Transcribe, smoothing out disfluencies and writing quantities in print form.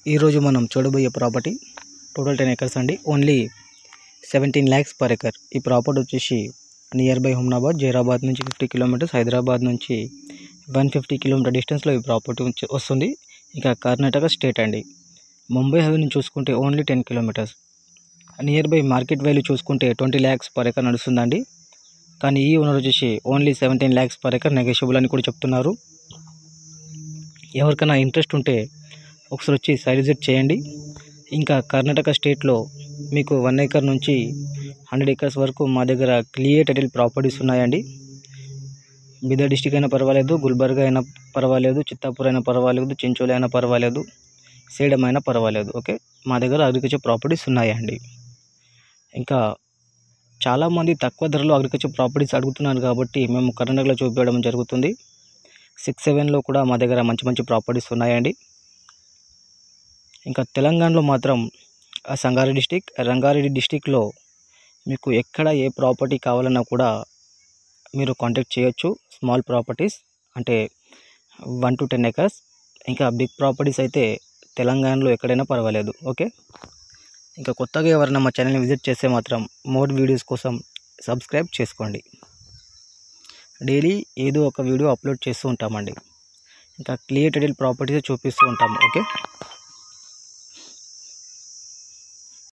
ఈరోజు మనం చూడబోయే ప్రాపర్టీ టోటల్ 10 acres అండి. Only 17 lakhs per acre. ఈ ప్రాపర్టీ వచ్చేసి నియర్ బై హుమ్నాబాద్, జైరాబాద్ నుంచి 50 కిలోమీటర్స్, హైదరాబాద్ నుంచి 150 కిలోమీటర్ డిస్టెన్స్లో ఈ ప్రాపర్టీ వస్తుంది. ఇంకా కర్ణాటక స్టేట్ అండి. ముంబై హైవే నుంచి చూసుకుంటే only 10 kilometres. Near by market value చూసుకుంటే 20 lakhs per acre నడుస్తుందండి. కానీ ఈ ఓనర్ వచ్చేసి only 17 lakhs per acre negotiable అని కూడా చెప్తున్నారు. ఎవరికైనా ఇంట్రెస్ట్ ఉంటే ఒకసారి వచ్చి సైట్ విజిట్ చేయండి. ఇంకా కర్ణాటక స్టేట్లో మీకు 1 acre నుంచి 100 acres వరకు మా దగ్గర క్లియర్ టైటిల్ ప్రాపర్టీస్ ఉన్నాయండి. బీదర్ డిస్టిక్ అయినా పర్వాలేదు, గుల్బర్గా అయినా పర్వాలేదు, చిత్తాపూర్ అయినా పర్వాలేదు, చించోలి అయినా పర్వాలేదు, సేడం అయినా పర్వాలేదు. ఓకే, మా దగ్గర అగ్రికల్చర్ ప్రాపర్టీస్ ఉన్నాయండి. ఇంకా చాలామంది తక్కువ ధరలో అగ్రికల్చర్ ప్రాపర్టీస్ అడుగుతున్నారు కాబట్టి మేము కర్ణాటకలో చూపించడం జరుగుతుంది. 6-7లో కూడా మా దగ్గర మంచి మంచి ప్రాపర్టీస్ ఉన్నాయండి. ఇంకా తెలంగాణలో మాత్రం రంగారెడ్డి డిస్టిక్లో మీకు ఎక్కడ ఏ ప్రాపర్టీ కావాలన్నా కూడా మీరు కాంటాక్ట్ చేయొచ్చు. స్మాల్ ప్రాపర్టీస్ అంటే 1 to 10 acres. ఇంకా బిగ్ ప్రాపర్టీస్ అయితే తెలంగాణలో ఎక్కడైనా పర్వాలేదు. ఓకే, ఇంకా కొత్తగా ఎవరైనా మా ఛానల్ని విజిట్ చేస్తే మాత్రం మోర్ వీడియోస్ కోసం సబ్స్క్రైబ్ చేసుకోండి. డైలీ ఏదో ఒక వీడియో అప్లోడ్ చేస్తూ ఉంటామండి. ఇంకా క్లియర్ టైటిల్ ప్రాపర్టీస్ చూపిస్తూ ఉంటాము. ఓకే.